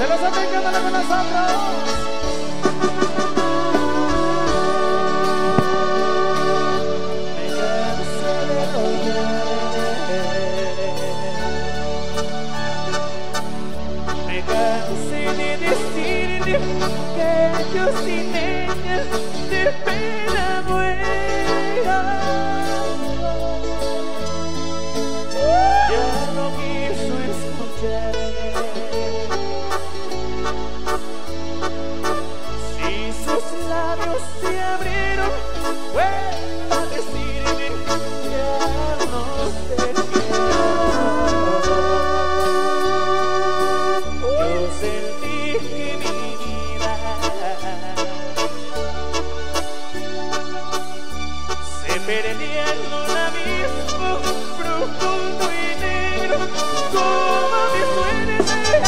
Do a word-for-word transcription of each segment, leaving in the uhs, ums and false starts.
Se los atengan con nosotros. Que yo sin ella de pena muera. Ya no quiso escucharme. Si sus labios se abrieron, vuelvo a decirme ya no te quiero. Yo sentí que mi perdí en un abismo profundo y negro, como mi suerte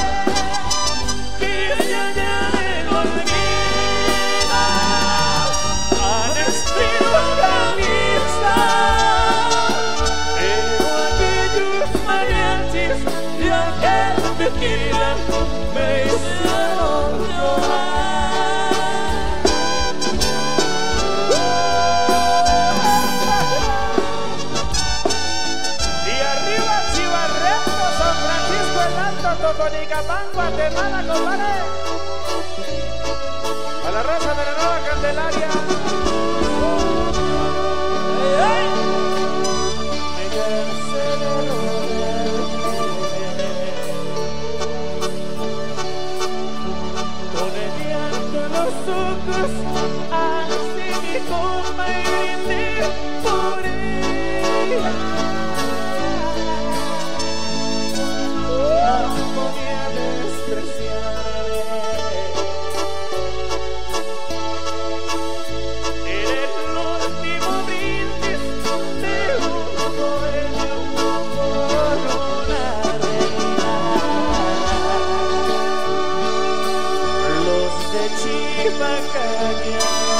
que se halla en el olvido, al estilo camisa. Pero aquellos mariachis y aquel tequila me hicieron llorar. Totonicapán, Guatemala, compadre. A la raza de la Nueva Candelaria. ¡Ay, ay! Me cansé de rodearme. Con el llanto en los ojos, así mi copa y brindé por ella. Podía despreciarme. Era el último brindis de un bohemio por una reina. Los de Chipacaña